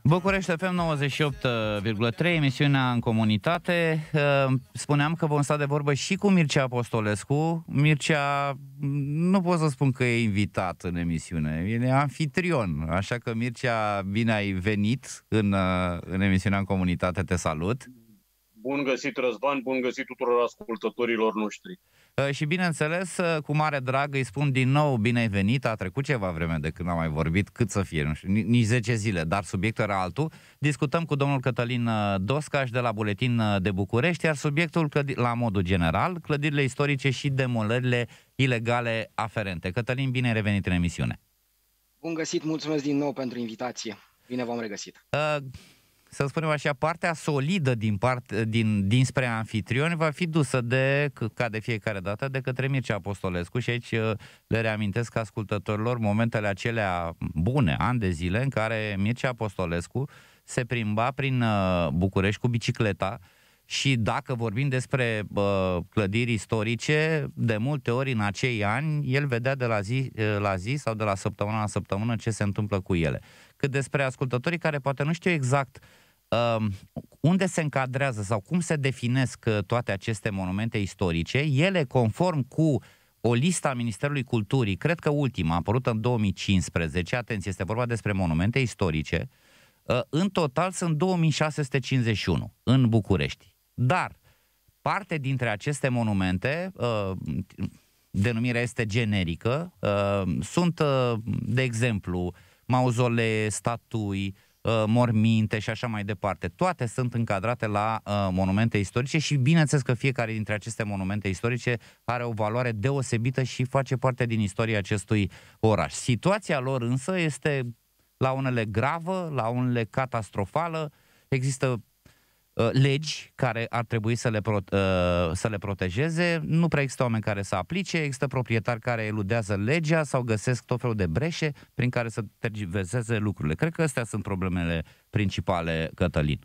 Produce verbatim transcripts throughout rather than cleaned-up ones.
București F M nouăzeci și opt virgulă trei, emisiunea În Comunitate. Spuneam că vom sta de vorbă și cu Mircea Apostolescu. Mircea, nu pot să spun că e invitat în emisiune, el e anfitrion. Așa că, Mircea, bine ai venit în, în emisiunea În Comunitate, te salut. Bun găsit, Răzvan, bun găsit tuturor ascultătorilor noștri. Și bineînțeles, cu mare drag îi spun din nou bine ai venit. A trecut ceva vreme de când am mai vorbit, cât să fie, nu știu, nici zece zile, dar subiectul era altul. Discutăm cu domnul Cătălin Doscaș de la Buletin de București, iar subiectul la modul general, clădirile istorice și demolările ilegale aferente. Cătălin, bine ai revenit în emisiune. Bun găsit, mulțumesc din nou pentru invitație. Bine v-am regăsit. Uh... Să spunem așa, partea solidă din part, din, dinspre anfitrioni va fi dusă de, ca de fiecare dată, de către Mircea Apostolescu și aici le reamintesc ascultătorilor momentele acelea bune, ani de zile, în care Mircea Apostolescu se plimba prin București cu bicicleta și dacă vorbim despre uh, clădiri istorice, de multe ori în acei ani, el vedea de la zi la zi sau de la săptămână la săptămână ce se întâmplă cu ele. Cât despre ascultătorii care poate nu știu exact Uh, unde se încadrează sau cum se definesc uh, toate aceste monumente istorice, ele, conform cu o listă a Ministerului Culturii, cred că ultima, apărută în două mii cincisprezece, atenție, este vorba despre monumente istorice, uh, în total sunt două mii șase sute cincizeci și unu în București. Dar parte dintre aceste monumente, uh, denumirea este generică, uh, sunt, uh, de exemplu, mauzolee, statui, morminte și așa mai departe. Toate sunt încadrate la uh, monumente istorice și bineînțeles că fiecare dintre aceste monumente istorice are o valoare deosebită și face parte din istoria acestui oraș. Situația lor însă este la unele gravă, la unele catastrofală. Există uh, legi care ar trebui să le, pro, uh, să le protejeze, nu prea există oameni care să aplice, există proprietari care eludează legea sau găsesc tot felul de breșe prin care să tergiverseze lucrurile. Cred că astea sunt problemele principale, Cătălin.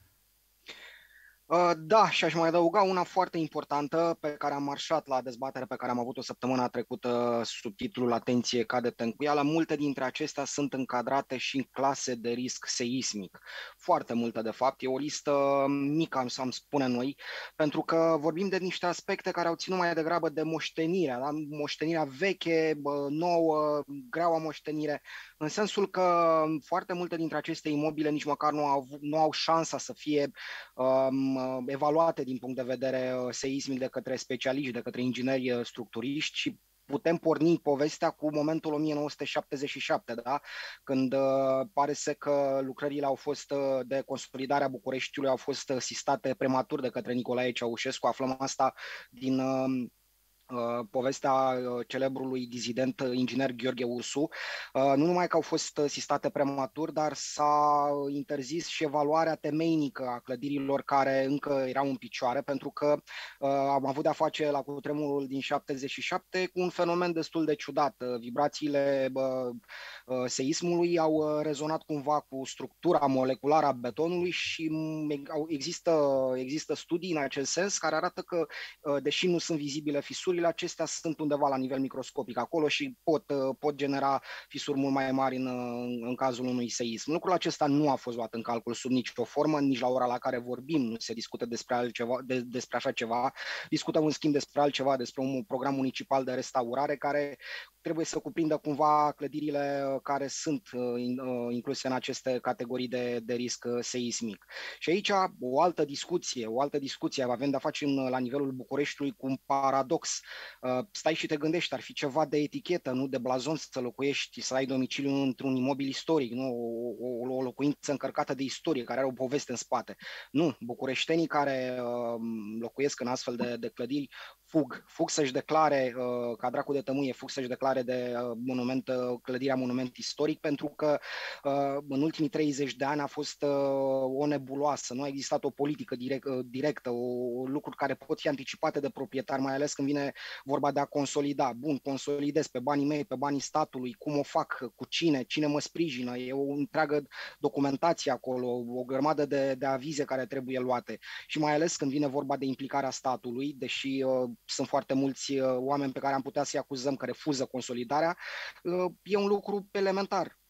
Da, și aș mai adăuga una foarte importantă pe care am marșat la dezbatere pe care am avut-o săptămâna trecută sub titlul Atenție, cade tencuiala. Multe dintre acestea sunt încadrate și în clase de risc seismic. Foarte multe, de fapt. E o listă mică, am să spune noi, pentru că vorbim de niște aspecte care au ținut mai degrabă de moștenirea, da? Moștenirea veche, nouă, greaua moștenire, în sensul că foarte multe dintre aceste imobile nici măcar nu au, nu au șansa să fie um, evaluate din punct de vedere seismic de către specialiști, de către ingineri structuriști și putem porni povestea cu momentul o mie nouă sute șaptezeci și șapte, da? Când uh, pare să că lucrările au fost uh, de consolidare a Bucureștiului au fost uh, sistate prematur de către Nicolae Ceaușescu. Aflăm asta din uh, Uh, povestea uh, celebrului dizident uh, inginer Gheorghe Ursu. Uh, nu numai că au fost uh, sistate prematur, dar s-a interzis și evaluarea temeinică a clădirilor care încă erau în picioare, pentru că uh, am avut de-a face la cutremurul din șaptezeci și șapte cu un fenomen destul de ciudat. Uh, vibrațiile uh, uh, seismului au uh, rezonat cumva cu structura moleculară a betonului și um, există, există studii în acest sens care arată că, uh, deși nu sunt vizibile fisuri, acestea sunt undeva la nivel microscopic acolo și pot, pot genera fisuri mult mai mari în, în cazul unui seism. Lucrul acesta nu a fost luat în calcul sub nicio formă, nici la ora la care vorbim nu se discută despre, altceva, de, despre așa ceva. Discutăm în schimb despre altceva, despre un program municipal de restaurare care trebuie să cuprindă cumva clădirile care sunt incluse în aceste categorii de, de risc seismic. Și aici o altă discuție, o altă discuție, avem de-a face în, la nivelul Bucureștiului cu un paradox. Stai și te gândești, ar fi ceva de etichetă, nu de blazon să locuiești, să ai domiciliu într-un imobil istoric, nu o, o, o locuință încărcată de istorie, care are o poveste în spate. Nu, bucureștenii care uh, locuiesc în astfel de, de clădiri fug, fug să-și declare, uh, ca dracu de tămâie, fug să-și declare de uh, monument, uh, clădirea monument istoric, pentru că uh, în ultimii treizeci de ani a fost uh, o nebuloasă, nu a existat o politică direct, uh, directă, o, o lucruri care pot fi anticipate de proprietari, mai ales când vine vorba de a consolida. Bun, consolidez pe banii mei, pe banii statului, cum o fac, cu cine, cine mă sprijină, e o întreagă documentație acolo, o grămadă de, de avize care trebuie luate și mai ales când vine vorba de implicarea statului, deși uh, sunt foarte mulți uh, oameni pe care am putea să-i acuzăm că refuză consolidarea, uh, e un lucru elementar.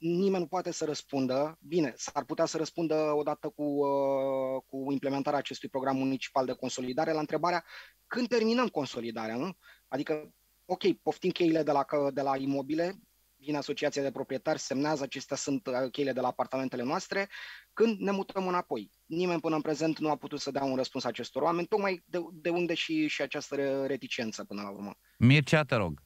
nimeni nu poate să răspundă. Bine, s-ar putea să răspundă odată cu, uh, cu implementarea acestui program municipal de consolidare la întrebarea când terminăm consolidarea, nu? Adică, ok, poftim cheile de la, de la imobile, vine asociația de proprietari, semnează, acestea sunt cheile de la apartamentele noastre, când ne mutăm înapoi. Nimeni până în prezent nu a putut să dea un răspuns acestor oameni, tocmai de, de unde și, și această reticență până la urmă. Mircea, te rog.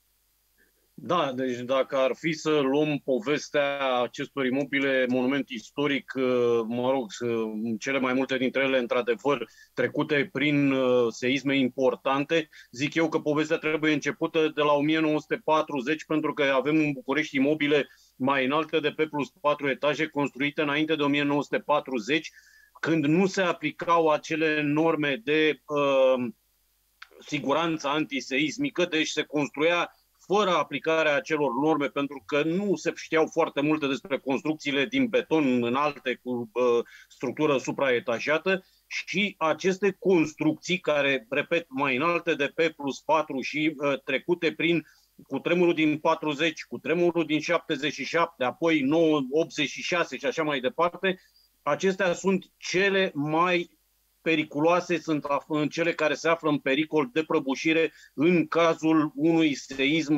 Da, deci dacă ar fi să luăm povestea acestor imobile, monument istoric, mă rog, cele mai multe dintre ele, într-adevăr, trecute prin seisme importante, zic eu că povestea trebuie începută de la o mie nouă sute patruzeci, pentru că avem în București imobile mai înalte de pe plus patru etaje, construite înainte de o mie nouă sute patruzeci, când nu se aplicau acele norme de uh, siguranță antiseismică, deci se construia fără aplicarea acelor norme, pentru că nu se știau foarte multe despre construcțiile din beton înalte cu uh, structură supraetajată și aceste construcții care, repet, mai înalte de P plus patru și uh, trecute prin cutremurul din patruzeci, cutremurul din șaptezeci și șapte, apoi nouă, optzeci și șase și așa mai departe, acestea sunt cele mai periculoase, sunt cele care se află în pericol de prăbușire în cazul unui seism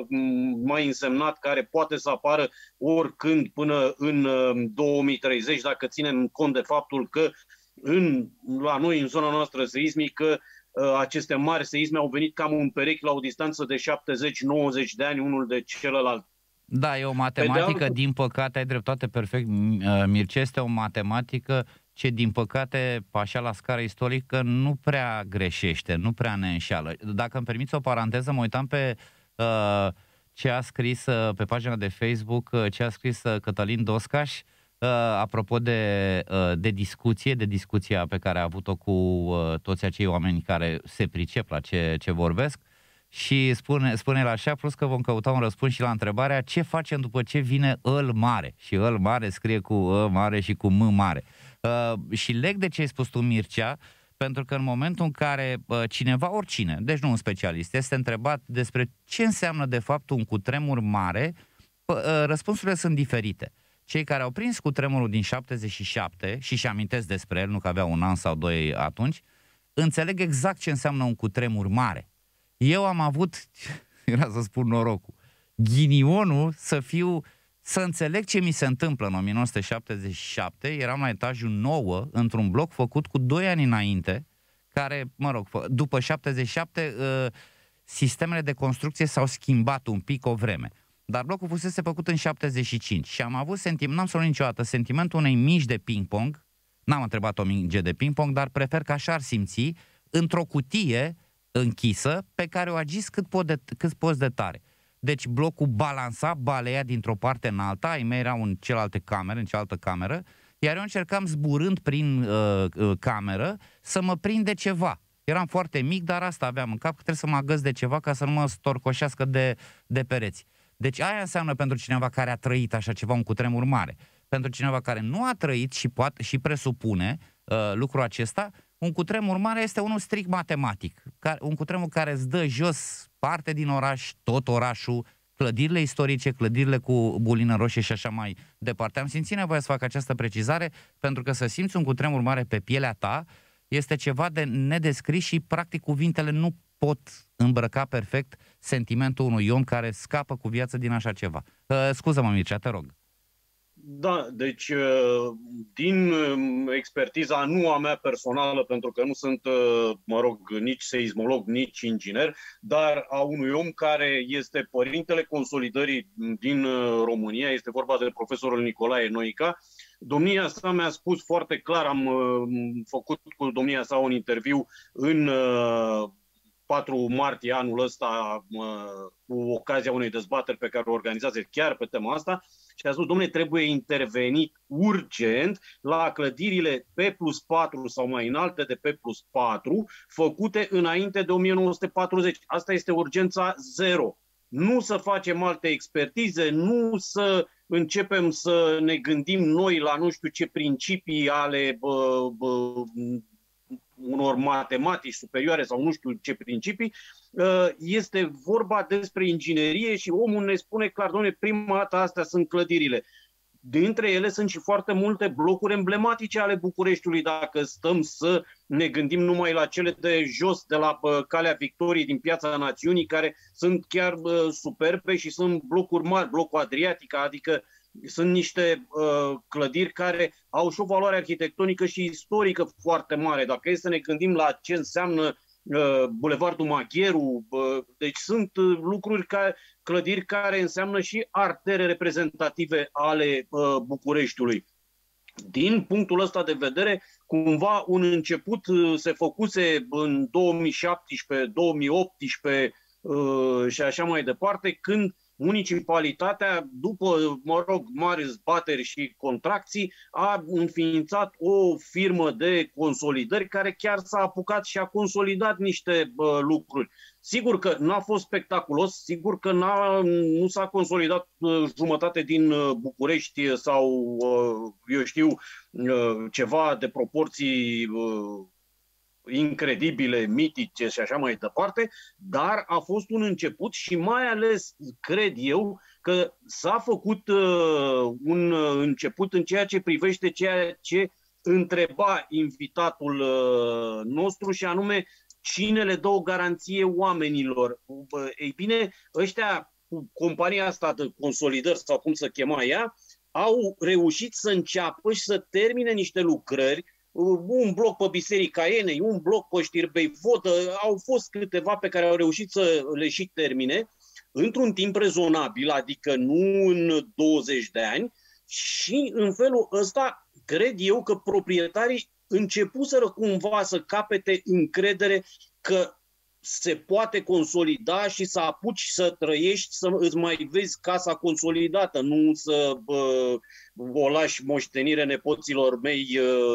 mai însemnat care poate să apară oricând până în două mii treizeci, dacă ținem cont de faptul că în, la noi, în zona noastră seismică, aceste mari seisme au venit cam un perechi la o distanță de șaptezeci nouăzeci de ani unul de celălalt. Da, e o matematică, altă... din păcate, ai dreptate perfect, Mircea, este o matematică ce, din păcate, așa la scară istorică, nu prea greșește, nu prea ne înșeală. Dacă îmi permiți o paranteză, mă uitam pe uh, ce a scris uh, pe pagina de Facebook, uh, ce a scris uh, Cătălin Doscaș, uh, apropo de, uh, de discuție, de discuția pe care a avut-o cu uh, toți acei oameni care se pricep la ce, ce vorbesc. Și spune, spune la așa, plus că vom căuta un răspuns și la întrebarea ce facem după ce vine îl mare. Și îl mare scrie cu ă mare și cu m mare. Uh, și leg de ce ai spus tu, Mircea, pentru că în momentul în care uh, cineva, oricine, deci nu un specialist, este întrebat despre ce înseamnă de fapt un cutremur mare, uh, răspunsurile sunt diferite. Cei care au prins cutremurul din șaptezeci și șapte și și amintesc despre el, nu că avea un an sau doi atunci, înțeleg exact ce înseamnă un cutremur mare. Eu am avut, era să spun norocul, ghinionul să fiu, să înțeleg ce mi se întâmplă în o mie nouă sute șaptezeci și șapte, eram la etajul nouă, într-un bloc făcut cu doi ani înainte, care, mă rog, după șaptezeci și șapte, sistemele de construcție s-au schimbat un pic o vreme. Dar blocul fusese făcut în șaptezeci și cinci și am avut sentiment, n-am să luat niciodată, sentimentul unei mici de ping-pong, n-am întrebat o minge de ping-pong, dar prefer că așa ar simți, într-o cutie închisă, pe care o agis cât, pot de, cât poți de tare. Deci blocul balansa, balea dintr-o parte în alta, ai mei erau în celelalte camere, în cealaltă cameră, iar eu încercam zburând prin uh, uh, cameră să mă prind de ceva. Eram foarte mic, dar asta aveam în cap, că trebuie să mă agăț de ceva ca să nu mă storcoșească de, de pereți. Deci aia înseamnă pentru cineva care a trăit așa ceva, un cutremur mare. Pentru cineva care nu a trăit și poate și presupune uh, lucrul acesta, un cutremur mare este unul strict matematic. Un cutremur care îți dă jos parte din oraș, tot orașul, clădirile istorice, clădirile cu bulină roșie și așa mai departe. Am simțit nevoia să fac această precizare, pentru că să simți un cutremur mare pe pielea ta este ceva de nedescris și practic cuvintele nu pot îmbrăca perfect sentimentul unui om care scapă cu viață din așa ceva. Uh, scuză-mă, Mircea, te rog. Da, deci din expertiza nu a mea personală, pentru că nu sunt, mă rog, nici seismolog, nici inginer, dar a unui om care este părintele consolidării din România, este vorba de profesorul Nicolae Noica. Domnia sa mi-a spus foarte clar, am făcut cu domnia sa un interviu în patru martie anul ăsta, cu ocazia unei dezbateri pe care o organizează chiar pe tema asta, și a spus, dom'le, trebuie intervenit urgent la clădirile P plus patru sau mai înalte de P plus patru, făcute înainte de o mie nouă sute patruzeci. Asta este urgența zero. Nu să facem alte expertize, nu să începem să ne gândim noi la nu știu ce principii ale bă, bă, unor matematici superioare sau nu știu ce principii, este vorba despre inginerie și omul ne spune clar, doamne, prima dată astea sunt clădirile. Dintre ele sunt și foarte multe blocuri emblematice ale Bucureștiului, dacă stăm să ne gândim numai la cele de jos, de la Calea Victoriei, din Piața Națiunii, care sunt chiar superbe și sunt blocuri mari, blocul Adriatica, adică sunt niște uh, clădiri care au și o valoare arhitectonică și istorică foarte mare. Dacă e să ne gândim la ce înseamnă uh, Bulevardul Magheru, uh, deci sunt uh, lucruri, ca, clădiri care înseamnă și artere reprezentative ale uh, Bucureștiului. Din punctul ăsta de vedere, cumva un început uh, se făcuse în două mii șaptesprezece, două mii optsprezece uh, și așa mai departe, când municipalitatea, după, mă rog, mari zbateri și contracții, a înființat o firmă de consolidări care chiar s-a apucat și a consolidat niște bă, lucruri. Sigur că n-a fost spectaculos, sigur că n-a, nu s-a consolidat uh, jumătate din uh, București sau, uh, eu știu, uh, ceva de proporții uh, incredibile, mitice și așa mai departe, dar a fost un început și mai ales cred eu că s-a făcut uh, un început în ceea ce privește ceea ce întreba invitatul uh, nostru și anume cine le dă o garanție oamenilor. Ei bine, ăștia, compania asta de consolidări sau cum să chema ea, au reușit să înceapă și să termine niște lucrări, un bloc pe Biserica Enei, un bloc pe Știrbei Vodă, au fost câteva pe care au reușit să le și termine într-un timp rezonabil, adică nu în douăzeci de ani, și în felul ăsta cred eu că proprietarii începuseră cumva să capete încredere că se poate consolida și să apuci să trăiești, să îți mai vezi casa consolidată, nu să bă, o lași moștenire nepoților mei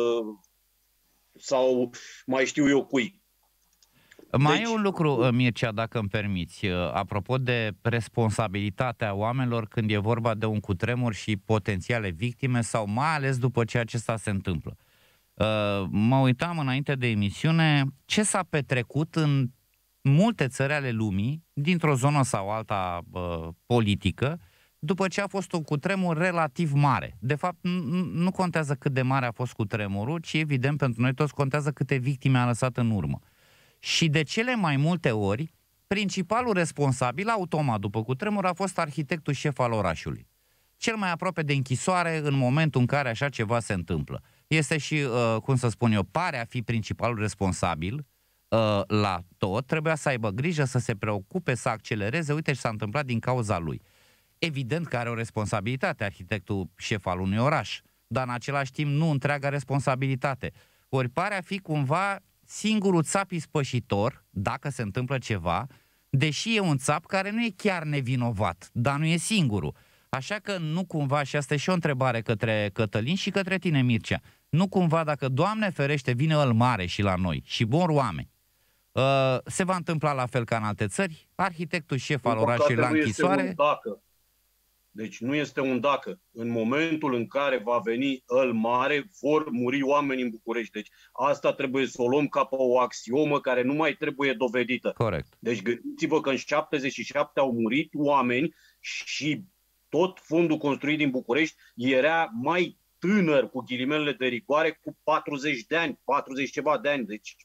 sau mai știu eu cui. Mai Deci, e un lucru, Mircea, dacă îmi permiți, apropo de responsabilitatea oamenilor când e vorba de un cutremur și potențiale victime sau mai ales după ce acesta se întâmplă. Mă uitam înainte de emisiune ce s-a petrecut în multe țări ale lumii, dintr-o zonă sau alta uh, politică, după ce a fost un cutremur relativ mare. De fapt, nu contează cât de mare a fost cutremurul, ci evident pentru noi toți contează câte victime a lăsat în urmă. Și de cele mai multe ori, principalul responsabil, automat după cutremur, a fost arhitectul șef al orașului. Cel mai aproape de închisoare în momentul în care așa ceva se întâmplă. Este și, uh, cum să spun eu, pare a fi principalul responsabil la tot, trebuia să aibă grijă, să se preocupe, să accelereze. Uite ce s-a întâmplat din cauza lui. Evident că are o responsabilitate arhitectul șef al unui oraș, dar în același timp nu întreaga responsabilitate. Ori pare a fi cumva singurul țap ispășitor, dacă se întâmplă ceva, deși e un țap care nu e chiar nevinovat, dar nu e singurul. Așa că nu cumva, și asta e și o întrebare către Cătălin și către tine, Mircea, nu cumva dacă, Doamne ferește, vine îl mare și la noi și buni oameni, Uh, se va întâmpla la fel ca în alte țări? Arhitectul șef al orașului la închisoare? Deci nu este un dacă. În momentul în care va veni îl mare, vor muri oameni în București. Deci asta trebuie să o luăm ca pe o axiomă care nu mai trebuie dovedită. Corect. Deci gândiți-vă că în șaptezeci și șapte au murit oameni și tot fondul construit din București era mai tânăr, cu ghilimelele de rigoare, cu patruzeci de ani, patruzeci ceva de ani. Deci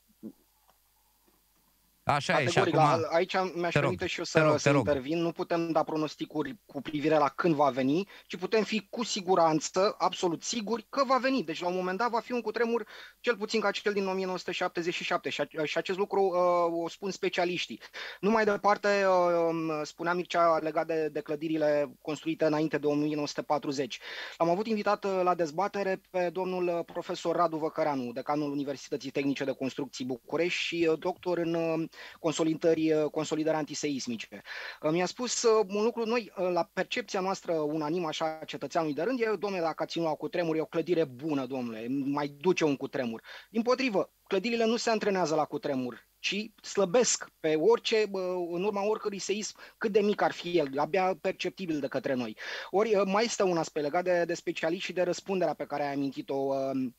Așa categoric, e, și acum... aici mi-aș permite și eu să, rog, să intervin. Nu putem da pronosticuri cu privire la când va veni, ci putem fi cu siguranță, absolut siguri, că va veni. Deci la un moment dat va fi un cutremur cel puțin ca cel din o mie nouă sute șaptezeci și șapte și, și acest lucru uh, o spun specialiștii. Nu mai departe, uh, spunea Mircea legat de, de clădirile construite înainte de o mie nouă sute patruzeci. Am avut invitat uh, la dezbatere pe domnul profesor Radu Văcăreanu, decanul Universității Tehnice de Construcții București și uh, doctor în uh, consolidări, consolidări antiseismice. Mi-a spus un lucru, noi, la percepția noastră unanimă, așa, cetățeanului de rând, e, domnule, dacă a ținut la cutremur, e o clădire bună, domnule, mai duce un cutremur. Dimpotrivă, clădirile nu se antrenează la cutremur, ci slăbesc pe orice, în urma oricărui seism, cât de mic ar fi el, abia perceptibil de către noi. Ori mai este un aspect legat de, de specialiști și de răspunderea pe care ai amintit-o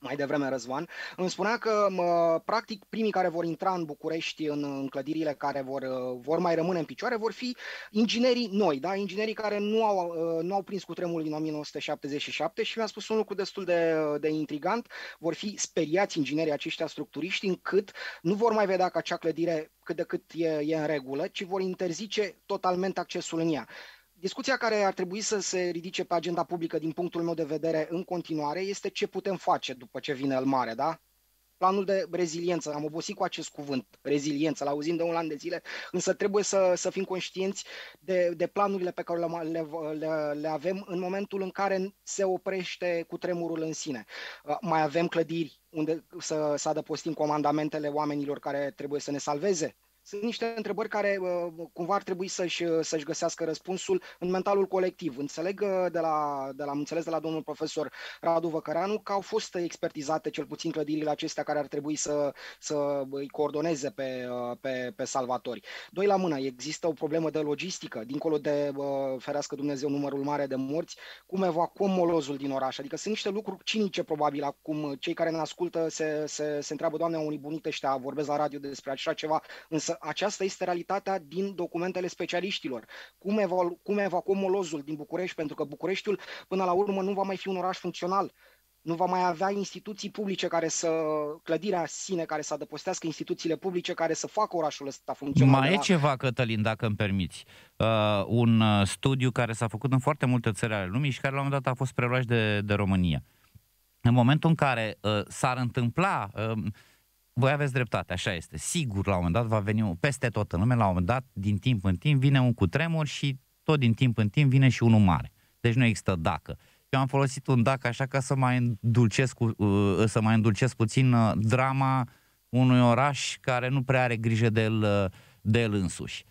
mai devreme Răzvan, îmi spunea că, practic, primii care vor intra în București, în, în clădirile care vor, vor mai rămâne în picioare, vor fi inginerii noi, da? Inginerii care nu au, nu au prins cutremurul din o mie nouă sute șaptezeci și șapte și mi-a spus un lucru destul de, de intrigant, vor fi speriați inginerii aceștia structuriști, încât nu vor mai vedea că acea clădire cât de cât e, e în regulă, ci vor interzice totalmente accesul în ea. Discuția care ar trebui să se ridice pe agenda publică din punctul meu de vedere în continuare este ce putem face după ce vine el mare, da? Planul de reziliență, am obosit cu acest cuvânt, reziliență, l-auzim de un an de zile, însă trebuie să, să fim conștienți de, de planurile pe care le, le, le, le avem în momentul în care se oprește cutremurul în sine. Mai avem clădiri unde să, să adăpostim comandamentele oamenilor care trebuie să ne salveze? Sunt niște întrebări care uh, cumva ar trebui să-și, să-și găsească răspunsul în mentalul colectiv. Înțeleg de la, de la, am înțeles de la domnul profesor Radu Văcăreanu că au fost expertizate cel puțin clădirile acestea care ar trebui să, să îi coordoneze pe, pe, pe salvatori. Doi la mână, există o problemă de logistică, dincolo de, uh, ferească Dumnezeu, numărul mare de morți, cum evacuăm molozul din oraș? Adică sunt niște lucruri cinice, probabil, acum cei care ne ascultă se, se, se întreabă, Doamne, unii bunici ăștia vorbesc la radio despre așa ceva, însă aceasta este realitatea din documentele specialiștilor. Cum, evalu- cum evacuăm molozul din București? Pentru că Bucureștiul, până la urmă, nu va mai fi un oraș funcțional. Nu va mai avea instituții publice care să, clădirea sine care să adăpostească instituțiile publice care să facă orașul ăsta funcțional. Mai e ceva, Cătălin, dacă îmi permiți. Uh, un uh, studiu care s-a făcut în foarte multe țări ale lumii și care la un moment dat a fost preluat de, de România. În momentul în care uh, s-ar întâmpla... Uh, Voi aveți dreptate, așa este. Sigur, la un moment dat va veni peste tot în lume, la un moment dat, din timp în timp, vine un cutremur și tot din timp în timp vine și unul mare. Deci nu există dacă. Eu am folosit un dacă așa ca să mai îndulcesc, să mai îndulcesc puțin drama unui oraș care nu prea are grijă de el, de el însuși.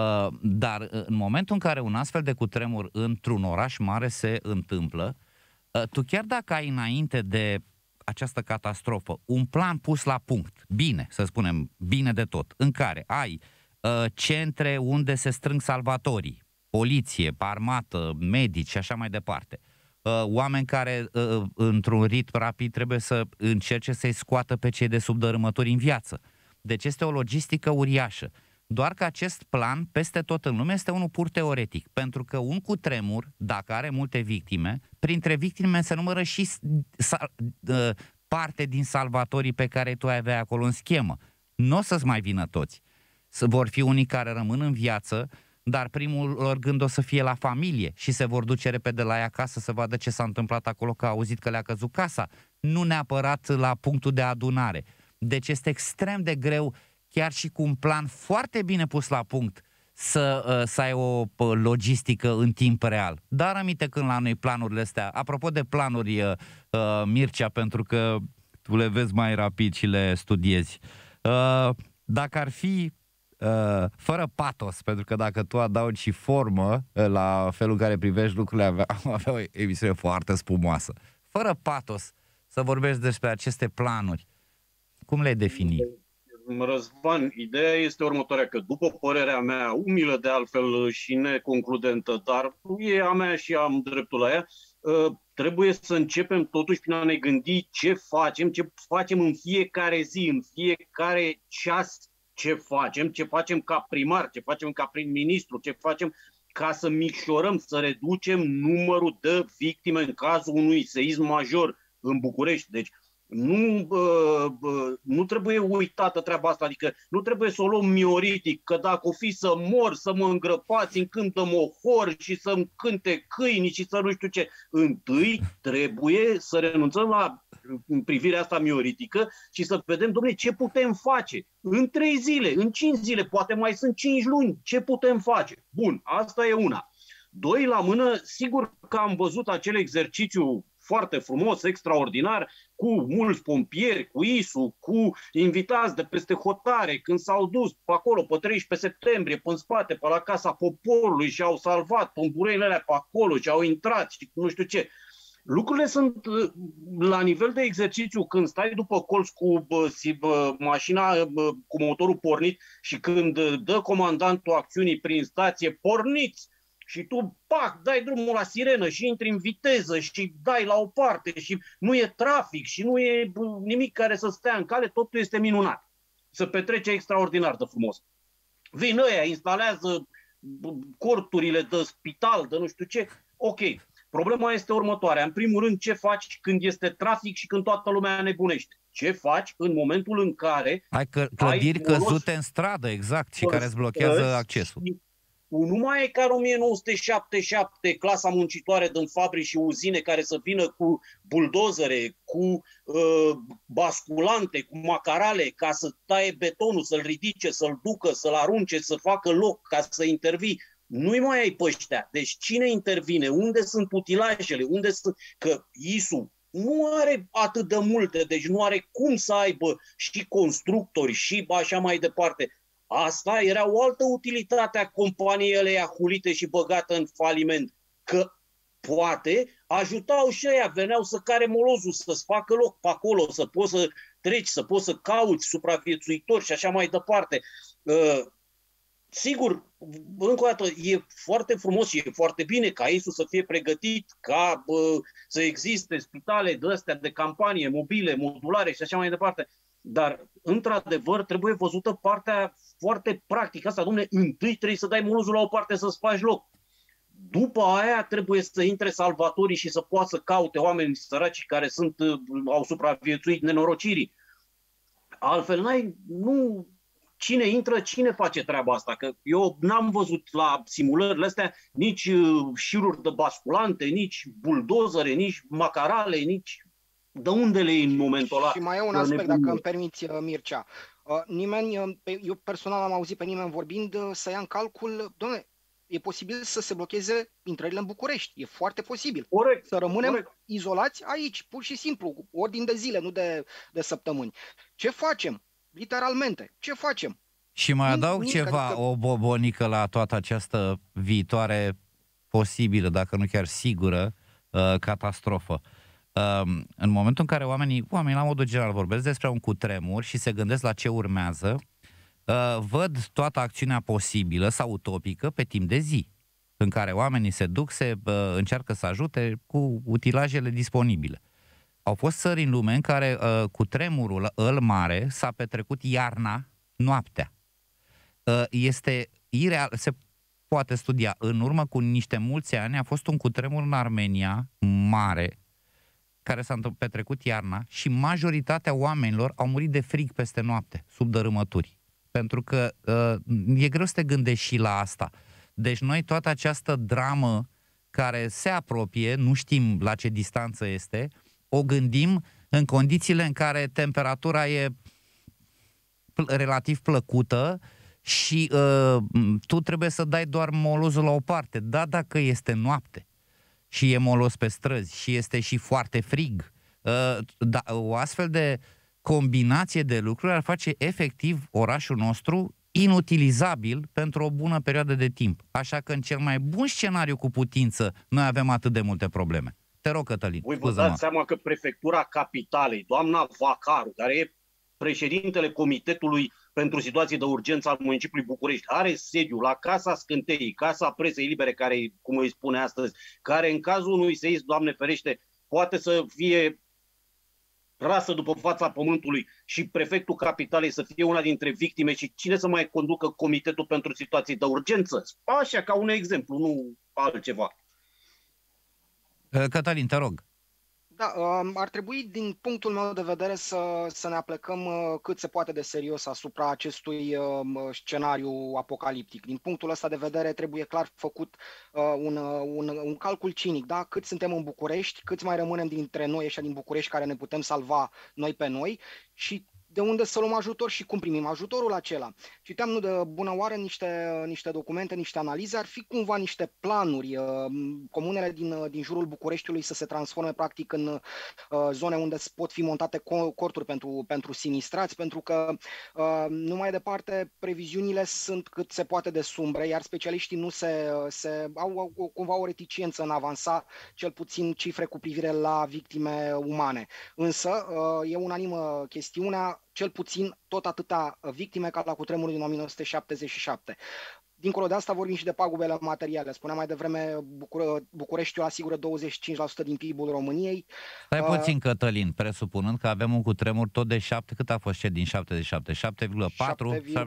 Dar în momentul în care un astfel de cutremur într-un oraș mare se întâmplă, tu chiar dacă ai înainte de această catastrofă un plan pus la punct, bine, să spunem, bine de tot, în care ai uh, centre unde se strâng salvatorii, poliție, armată, medici și așa mai departe, uh, oameni care uh, într-un ritm rapid trebuie să încerce să-i scoată pe cei de sub dărâmături în viață. Deci este o logistică uriașă. Doar că acest plan, peste tot în lume, este unul pur teoretic, pentru că un cutremur, dacă are multe victime, printre victime se numără și uh, parte din salvatorii pe care tu ai avea acolo în schemă. Nu o să-ți mai vină toți. Vor fi unii care rămân în viață, dar primul lor gând o să fie la familie și se vor duce repede la ea acasă să vadă ce s-a întâmplat acolo, că a auzit că le-a căzut casa, nu neapărat la punctul de adunare. Deci este extrem de greu, chiar și cu un plan foarte bine pus la punct, să, să ai o logistică în timp real. Dar aminte când la noi planurile astea, apropo de planuri, uh, Mircea, pentru că tu le vezi mai rapid și le studiezi, uh, dacă ar fi uh, fără patos, pentru că dacă tu adaugi și formă la felul în care privești lucrurile, avea, avea o emisiune foarte spumoasă. Fără patos să vorbești despre aceste planuri, cum le defini? Răzvan, ideea este următoarea, că după părerea mea, umilă de altfel și neconcludentă, dar e a mea și am dreptul la ea, trebuie să începem totuși prin a ne gândi ce facem, ce facem în fiecare zi, în fiecare ceas, ce facem, ce facem ca primar, ce facem ca prim-ministru, ce facem ca să micșorăm, să reducem numărul de victime în cazul unui seism major în București. Deci, Nu, bă, bă, nu trebuie uitată treaba asta, adică nu trebuie să o luăm mioritic, că dacă o fi să mor, să mă îngrăpați în cânt de mohor și să-mi cânte câini și să nu știu ce. Întâi trebuie să renunțăm la privirea asta mioritică și să vedem, dom'le, ce putem face în trei zile, în cinci zile, poate mai sunt cinci luni, ce putem face. Bun, asta e una. Doi la mână, sigur că am văzut acel exercițiu foarte frumos, extraordinar, cu mulți pompieri, cu I S U, cu invitați de peste hotare, când s-au dus pe acolo pe treisprezece septembrie, pe în spate, pe la Casa Poporului și au salvat pămbureiile alea pe acolo și au intrat și nu știu ce. Lucrurile sunt la nivel de exercițiu, când stai după colț cu bă, bă, mașina bă, cu motorul pornit și când dă comandantul acțiunii prin stație, porniți! și tu, pac, dai drumul la sirenă și intri în viteză și dai la o parte și nu e trafic și nu e nimic care să stea în cale, totul este minunat. Se petrece extraordinar de frumos. Vin ăia, instalează corturile de spital, de nu știu ce. Ok. Problema este următoarea. În primul rând, ce faci când este trafic și când toată lumea nebunește? Ce faci în momentul în care ai clădiri ai căzute în stradă, exact, și care îți blochează accesul? Nu mai e ca în o mie nouă sute șaptezeci și șapte clasa muncitoare din fabrici și uzine care să vină cu buldozere, cu uh, basculante, cu macarale, ca să taie betonul, să-l ridice, să-l ducă, să-l arunce, să facă loc, ca să intervii. Nu-i mai ai pe ăștia. Deci cine intervine? Unde sunt utilajele? Unde sunt? Că I S U nu are atât de multe, deci nu are cum să aibă și constructori și așa mai departe. Asta era o altă utilitate a companiei alea hulite și băgată în faliment. Că poate ajutau și ăia, veneau să care molozul, să-ți facă loc pe acolo, să poți să treci, să poți să cauți supraviețuitori și așa mai departe. Uh, sigur, încă o dată, e foarte frumos și e foarte bine ca I S U să fie pregătit, ca uh, să existe spitale de astea de campanie, mobile, modulare și așa mai departe. Dar, într-adevăr, trebuie văzută partea foarte practică asta. Dom'le, întâi trebuie să dai molozul la o parte să-ți faci loc. După aia trebuie să intre salvatorii și să poată să caute oameni săraci care sunt, au supraviețuit nenorocirii. Altfel, n-ai, nu... Cine intră, cine face treaba asta? Că eu n-am văzut la simulările astea nici șiruri de basculante, nici buldozere, nici macarale, nici... De unde le în momentul ăla? Și mai e un aspect, dacă îmi permiți, Mircea. Nimeni, eu personal am auzit pe nimeni vorbind să ia în calcul, doamne, e posibil să se blocheze intrările în București. E foarte posibil. Corect, să rămânem corect. izolați aici, pur și simplu, ordin de zile, nu de, de săptămâni. Ce facem? Literalmente, ce facem? Și mai adaug Nimic, ceva, adică... o bobonică la toată această viitoare posibilă, dacă nu chiar sigură, uh, catastrofă. Uh, în momentul în care oamenii, oamenii la modul general vorbesc despre un cutremur și se gândesc la ce urmează, uh, văd toată acțiunea posibilă sau utopică pe timp de zi, în care oamenii se duc, se uh, încearcă să ajute cu utilajele disponibile. Au fost țări în lume în care uh, cutremurul ăl mare s-a petrecut iarna, noaptea. Uh, este ireal, se poate studia. În urmă cu niște mulți ani a fost un cutremur în Armenia mare, care s-a petrecut iarna și majoritatea oamenilor au murit de frig peste noapte, sub dărâmături. Pentru că uh, e greu să te gândești și la asta. Deci noi toată această dramă care se apropie, nu știm la ce distanță este, o gândim în condițiile în care temperatura e relativ plăcută și uh, tu trebuie să dai doar molozul la o parte. Da, dacă este noapte și e molos pe străzi și este și foarte frig, uh, da, o astfel de combinație de lucruri ar face efectiv orașul nostru inutilizabil pentru o bună perioadă de timp. Așa că în cel mai bun scenariu cu putință noi avem atât de multe probleme. Te rog, Cătălin. Voi vă dați seama că prefectura capitalei, doamna Vacaru, care e președintele Comitetului pentru Situații de Urgență al municipiului București, are sediu la Casa Scânteii, Casa Presei Libere, care, cum îi spune astăzi, care în cazul unui seism, Doamne ferește, poate să fie rasă după fața pământului și prefectul capitalei să fie una dintre victime și cine să mai conducă Comitetul pentru Situații de Urgență? Așa, ca un exemplu, nu altceva. Cătălin, te rog. Da, ar trebui, din punctul meu de vedere, să, să ne aplecăm cât se poate de serios asupra acestui scenariu apocaliptic. Din punctul ăsta de vedere trebuie clar făcut un, un, un calcul cinic, da? Cât suntem în București, câți mai rămânem dintre noi ăștia din București care ne putem salva noi pe noi și de unde să luăm ajutor și cum primim ajutorul acela. Citeam nu de bună oară niște, niște documente, niște analize, ar fi cumva niște planuri, comunele din, din jurul Bucureștiului să se transforme practic în uh, zone unde pot fi montate corturi pentru, pentru sinistrați, pentru că uh, nu mai departe previziunile sunt cât se poate de sumbre, iar specialiștii nu se, se au, au cumva o reticență în avansa cel puțin cifre cu privire la victime umane. Însă uh, e unanimă chestiunea, cel puțin tot atâta victime ca la cutremurul din o mie nouă sute șaptezeci și șapte. Dincolo de asta vorbim și de pagubele materiale. Spuneam mai devreme, Bucur- Bucureștiul asigură douăzeci și cinci la sută din P I B-ul României. Stai puțin, Cătălin, presupunând că avem un cutremur tot de șapte, cât a fost ce din șaptezeci și șapte? șapte virgulă patru? șapte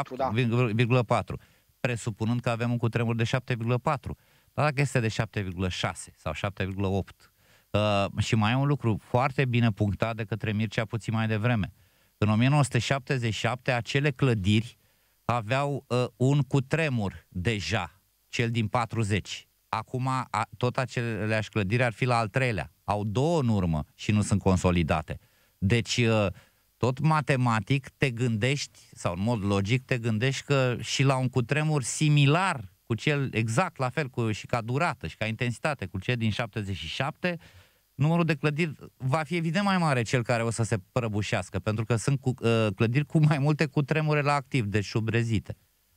virgulă patru, da. Presupunând că avem un cutremur de șapte virgulă patru. Dar dacă este de șapte virgulă șase sau șapte virgulă opt, uh, și mai e un lucru foarte bine punctat de către Mircea puțin mai devreme. În o mie nouă sute șaptezeci și șapte, acele clădiri aveau uh, un cutremur deja, cel din patruzeci. Acum a, tot aceleași clădiri ar fi la al treilea. Au două în urmă și nu sunt consolidate. Deci, uh, tot matematic te gândești, sau în mod logic te gândești că și la un cutremur similar cu cel exact la fel cu, și ca durată și ca intensitate cu cel din șaptezeci și șapte, numărul de clădiri va fi evident mai mare cel care o să se prăbușească, pentru că sunt cu, uh, clădiri cu mai multe cutremure la activ, deci șubrezite.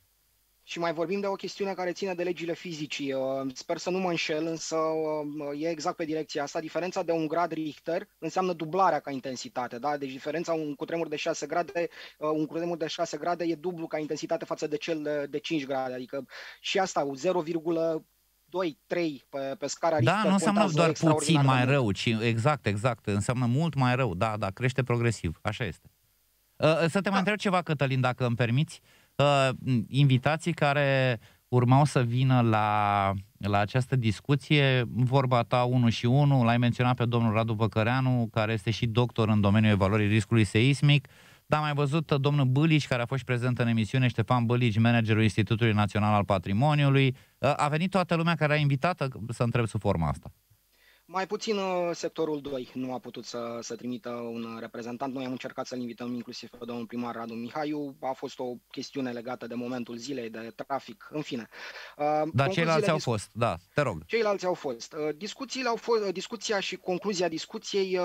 Și mai vorbim de o chestiune care ține de legile fizicii. Sper să nu mă înșel, însă e exact pe direcția asta. Diferența de un grad Richter înseamnă dublarea ca intensitate. Da? Deci diferența un cutremur de șase grade, un cutremur de șase grade e dublu ca intensitate față de cel de, de cinci grade. Adică și asta, zero virgulă doi trei pe, pe scara Richter. Da, nu înseamnă doar puțin mai rău, ci exact, exact, înseamnă mult mai rău. Da, da, crește progresiv. Așa este. Să te mai da. întreb ceva, Cătălin, dacă îmi permiți. Uh, invitații care urmau să vină la, la această discuție, vorba ta unu și unu, l-ai menționat pe domnul Radu Văcăreanu, care este și doctor în domeniul evaluării riscului seismic, dar am mai văzut domnul Bâlici, care a fost prezent în emisiune, Ștefan Bâlici, managerul Institutului Național al Patrimoniului. Uh, a venit toată lumea care a invitat să întreb sub forma asta. Mai puțin sectorul doi nu a putut să, să trimită un reprezentant. Noi am încercat să-l invităm inclusiv pe domnul primar Radu Mihaiu. A fost o chestiune legată de momentul zilei, de trafic, în fine. Dar ceilalți au fost, da, te rog. Ceilalți au fost. Discuțiile au fost, discuția și concluzia discuției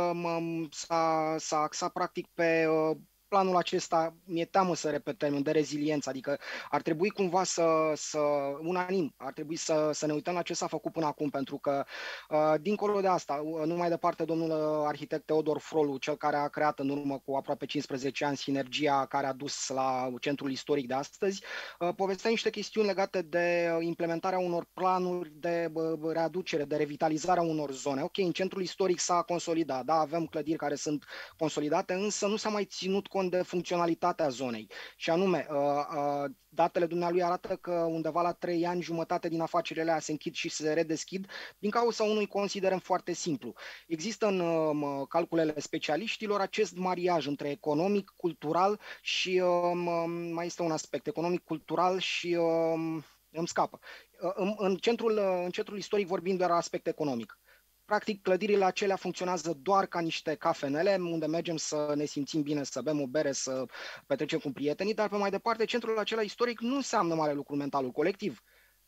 s-a, s-a axat practic pe planul acesta, mi-e teamă să repet termenul, de reziliență, adică ar trebui cumva să, să unanim, ar trebui să, să ne uităm la ce s-a făcut până acum, pentru că uh, dincolo de asta, uh, nu mai departe domnul arhitect Teodor Frolu, cel care a creat în urmă cu aproape cincisprezece ani sinergia care a dus la centrul istoric de astăzi, uh, povestea niște chestiuni legate de implementarea unor planuri de uh, readucere, de revitalizarea unor zone. Ok, în centrul istoric s-a consolidat, da, avem clădiri care sunt consolidate, însă nu s-a mai ținut cont de funcționalitatea zonei. Și anume, datele dumnealui arată că undeva la trei ani jumătate din afacerile alea se închid și se redeschid din cauza unui considerăm foarte simplu. Există în calculele specialiștilor acest mariaj între economic, cultural și mai este un aspect, economic, cultural și îmi scapă. În, în, centrul, în centrul istoric vorbim doar aspect economic. Practic, clădirile acelea funcționează doar ca niște cafenele, unde mergem să ne simțim bine, să bem o bere, să petrecem cu prietenii, dar pe mai departe, centrul acela istoric nu înseamnă mare lucru mentalul colectiv.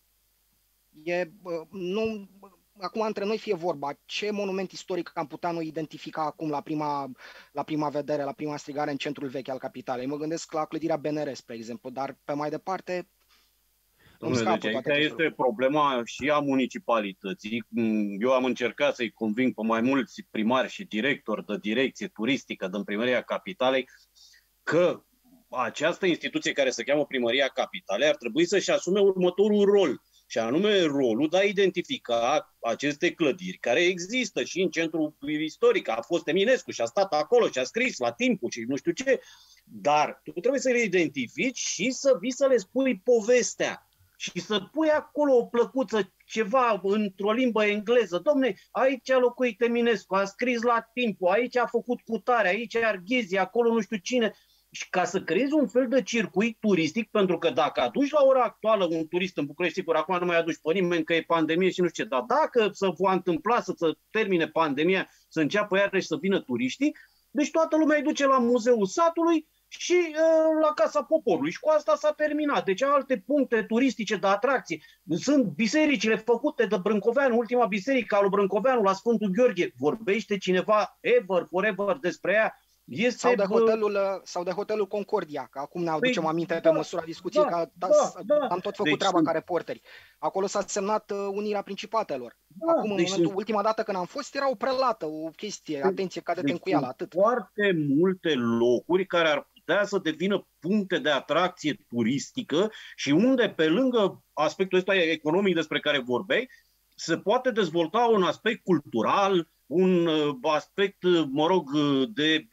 E, nu, acum, între noi fie vorba, ce monument istoric am putea noi identifica acum la prima, la prima vedere, la prima strigare în centrul vechi al capitalei? Mă gândesc la clădirea B N R, spre exemplu, dar pe mai departe... Dom'le, deci aici este problema și a municipalității. Eu am încercat să-i conving pe mai mulți primari și directori de direcție turistică din Primăria Capitalei că această instituție care se cheamă Primăria Capitalei ar trebui să-și asume următorul rol, și anume rolul de a identifica aceste clădiri care există și în centrul istoric. A fost Eminescu și a stat acolo și a scris la timpul și nu știu ce, dar tu trebuie să le identifici și să vii să le spui povestea. Și să pui acolo o plăcuță, ceva într-o limbă engleză. Dom'le, aici a locuit Eminescu, a scris la timpul, aici a făcut cutare, aici e Arghezi, acolo nu știu cine. Și ca să creezi un fel de circuit turistic, pentru că dacă aduci la ora actuală un turist în București, sigur, acum nu mai aduci pe nimeni că e pandemie și nu știu ce, dar dacă se va întâmpla să se termine pandemia, să înceapă iarăși să vină turiștii, deci toată lumea îi duce la Muzeul Satului și uh, la Casa Poporului. Și cu asta s-a terminat. Deci alte puncte turistice de atracție. Sunt bisericile făcute de Brâncoveanu, ultima biserică a lui Brâncoveanu la Sfântul Gheorghe. Vorbește cineva ever, forever despre ea? Este sau, de hotelul, sau de hotelul Concordia, că acum ne aducem aminte da, pe măsura discuției, da, că da, da. am tot făcut deci treaba sunt... ca reporteri. Acolo s-a semnat uh, unirea principatelor. Da, acum, deci în momentul, sunt... ultima dată când am fost, era o prelată, o chestie, atenție, cade-te deci în cuială, atât. Foarte multe locuri care ar putea putea să devină puncte de atracție turistică și unde, pe lângă aspectul ăsta economic despre care vorbeai, se poate dezvolta un aspect cultural, un aspect, mă rog, de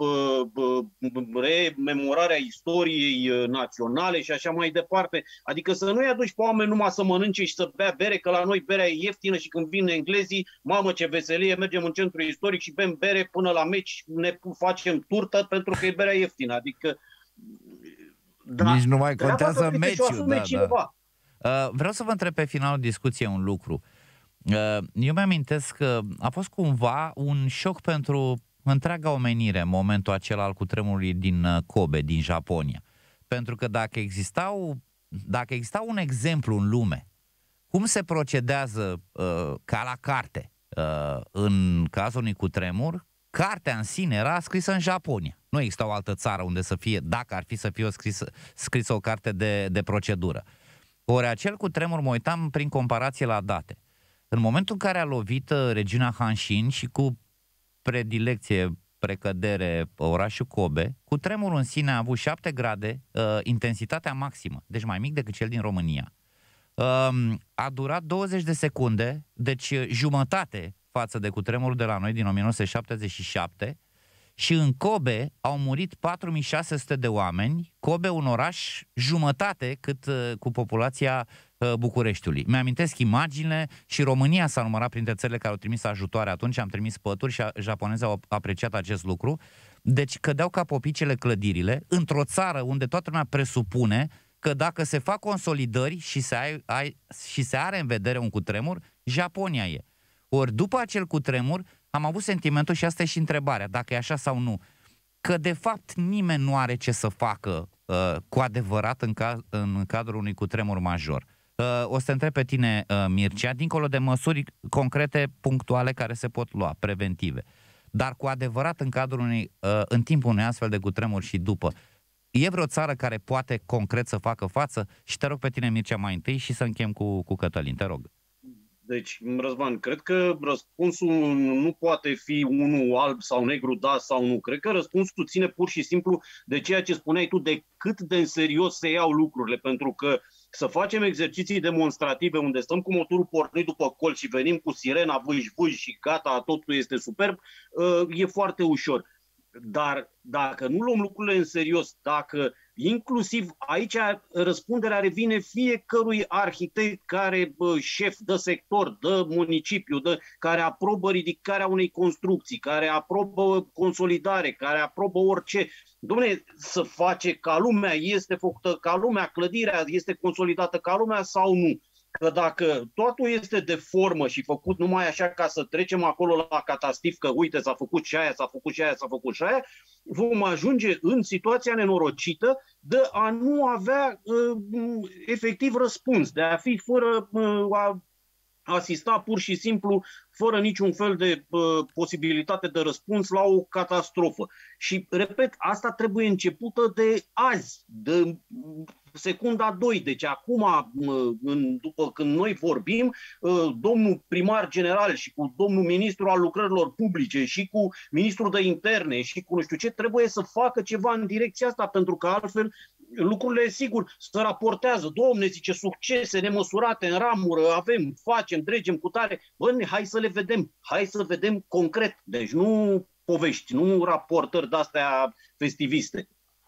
rememorarea istoriei naționale și așa mai departe. Adică să nu-i aduci pe oameni numai să mănânce și să bea bere, că la noi berea e ieftină și când vin englezii, mamă ce veselie, mergem în centru istoric și bem bere până la meci, ne facem turtă pentru că e berea ieftină. Adică da, nici nu mai contează meciul. Da, da. Uh, vreau să vă întreb pe finalul discuției un lucru. Eu mi-amintesc că a fost cumva un șoc pentru întreaga omenire în momentul acela al cutremurului din Kobe, din Japonia. Pentru că dacă existau, dacă exista un exemplu în lume, cum se procedează uh, ca la carte uh, în cazul unui cutremur, cartea în sine era scrisă în Japonia. Nu exista o altă țară unde să fie, dacă ar fi să fie o scrisă, scrisă o carte de, de procedură. Ori acel cutremur, mă uitam prin comparație la date. În momentul în care a lovit regiunea Hanshin și cu predilecție, precădere, orașul Kobe, cutremurul în sine a avut șapte grade, uh, intensitatea maximă, deci mai mic decât cel din România. Uh, a durat douăzeci de secunde, deci jumătate față de cutremurul de la noi din o mie nouă sute șaptezeci și șapte, și în Kobe au murit patru mii șase sute de oameni, Kobe un oraș jumătate cât uh, cu populația uh, Bucureștiului. Mi-amintesc imaginile și România s-a numărat printre țările care au trimis ajutoare atunci, am trimis pături și japonezii au apreciat acest lucru. Deci cădeau ca popicele clădirile într-o țară unde toată lumea presupune că dacă se fac consolidări și se, ai, ai, și se are în vedere un cutremur, Japonia e. Ori după acel cutremur am avut sentimentul, și asta e și întrebarea, dacă e așa sau nu, că de fapt nimeni nu are ce să facă uh, cu adevărat în, ca, în cadrul unui cutremur major. Uh, o să te întreb pe tine, uh, Mircea, dincolo de măsuri concrete, punctuale care se pot lua, preventive, dar cu adevărat în cadrul unui, uh, în timpul unui astfel de cutremur și după, e vreo țară care poate concret să facă față? Și te rog pe tine, Mircea, mai întâi și să închem cu, cu Cătălin, te rog. Deci, Răzvan, cred că răspunsul nu poate fi unul alb sau negru, da sau nu. Cred că răspunsul ține pur și simplu de ceea ce spuneai tu, de cât de în serios se iau lucrurile, pentru că să facem exerciții demonstrative unde stăm cu motorul pornit după colț și venim cu sirena, vâj, vâj și gata, totul este superb, e foarte ușor. Dar dacă nu luăm lucrurile în serios, dacă inclusiv aici răspunderea revine fiecărui arhitect care, bă, șef de sector, de municipiu, de, care aprobă ridicarea unei construcții, care aprobă consolidare, care aprobă orice. Dom'le, să face ca lumea, este făcută ca lumea, clădirea este consolidată ca lumea sau nu? Că dacă totul este de formă și făcut numai așa ca să trecem acolo la catastif, că uite s-a făcut și aia, s-a făcut și aia, s-a făcut și aia, vom ajunge în situația nenorocită de a nu avea uh, efectiv răspuns, de a fi fără uh, a asista pur și simplu, fără niciun fel de uh, posibilitate de răspuns la o catastrofă. Și, repet, asta trebuie începută de azi, de secunda doi. Deci acum, uh, în, după când noi vorbim, uh, domnul primar general și cu domnul ministru al lucrărilor publice și cu ministrul de interne și cu nu știu ce, trebuie să facă ceva în direcția asta, pentru că altfel lucrurile, sigur, se raportează. Domne, zice, succese nemăsurate în ramură, avem, facem, dregem cu tare. Bă, hai să le vedem, hai să vedem concret. Deci nu povești, nu raportări de-astea festiviste.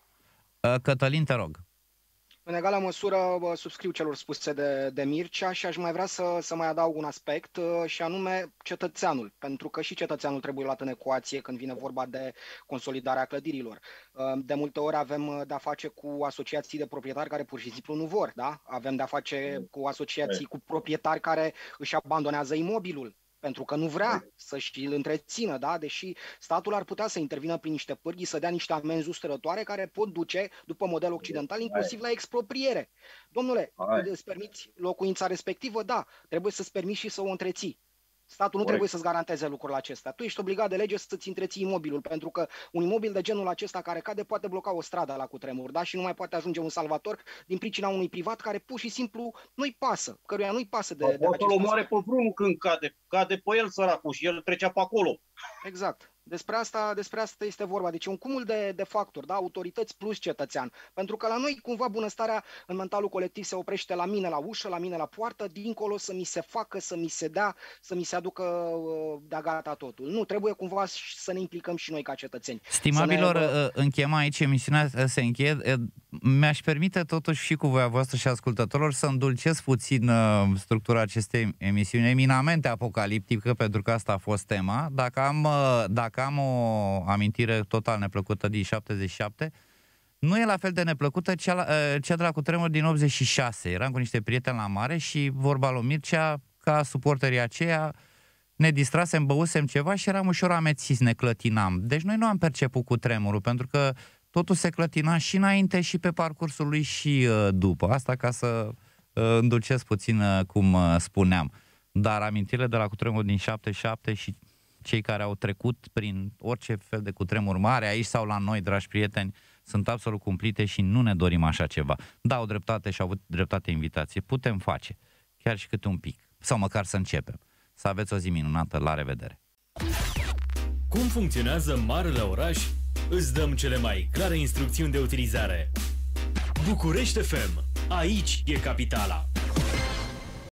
Cătălin, te rog. În egală măsură subscriu celor spuse de, de Mircea și aș mai vrea să, să mai adaug un aspect și anume cetățeanul, pentru că și cetățeanul trebuie luat în ecuație când vine vorba de consolidarea clădirilor. De multe ori avem de-a face cu asociații de proprietari care pur și simplu nu vor, da? Avem de-a face cu asociații cu proprietari care își abandonează imobilul pentru că nu vrea să-și îl întrețină, da? Deși statul ar putea să intervină prin niște pârghii, să dea niște amenzi usturătoare care pot duce, după model occidental, inclusiv la expropriere. Domnule, îți permiți locuința respectivă? Da, trebuie să-ți permiți și să o întreții. Statul nu trebuie să-ți garanteze lucrurile acestea. Tu ești obligat de lege să-ți întreții imobilul, pentru că un imobil de genul acesta care cade poate bloca o stradă la cutremur, da? Și nu mai poate ajunge un salvator din pricina unui privat care pur și simplu nu-i pasă, căruia nu-i pasă de, de acest. Poate-l omoare pe vreunul când cade, cade pe el săracul și el trecea pe acolo. Exact. Despre asta, despre asta este vorba. Deci e un cumul de, de factori, da? Autorități plus cetățean. Pentru că la noi, cumva, bunăstarea în mentalul colectiv se oprește la mine la ușă, la mine la poartă, dincolo să mi se facă, să mi se dea, să mi se aducă de-a gata totul. Nu, trebuie cumva să ne implicăm și noi ca cetățeni. Stimabilor, ne... închem aici, emisiunea se încheie. Mi-aș permite totuși și cu voia voastră și ascultătorilor să îndulcesc puțin structura acestei emisiuni eminamente apocaliptică, pentru că asta a fost tema. Dacă am, dacă am o amintire total neplăcută din șaptezeci și șapte, nu e la fel de neplăcută cea, cea de la cutremur din optzeci și șase. Eram cu niște prieteni la mare și, vorba lui Mircea, ca suporterii aceia, ne distrasem, băusem ceva și eram ușor amețiți, ne clătinam. Deci noi nu am perceput cutremurul, pentru că totul se clătina și înainte și pe parcursul lui și uh, după. Asta ca să uh, îndulcesc puțin uh, cum uh, spuneam. Dar amintirile de la cutremurul din șaptezeci și șapte și cei care au trecut prin orice fel de cutremur mare, aici sau la noi, dragi prieteni, sunt absolut cumplite și nu ne dorim așa ceva. Da, au dreptate și au avut dreptate invitație. Putem face, chiar și câte un pic. Sau măcar să începem. Să aveți o zi minunată. La revedere! Cum funcționează marele oraș? Îți dăm cele mai clare instrucțiuni de utilizare. București F M. Aici e capitala.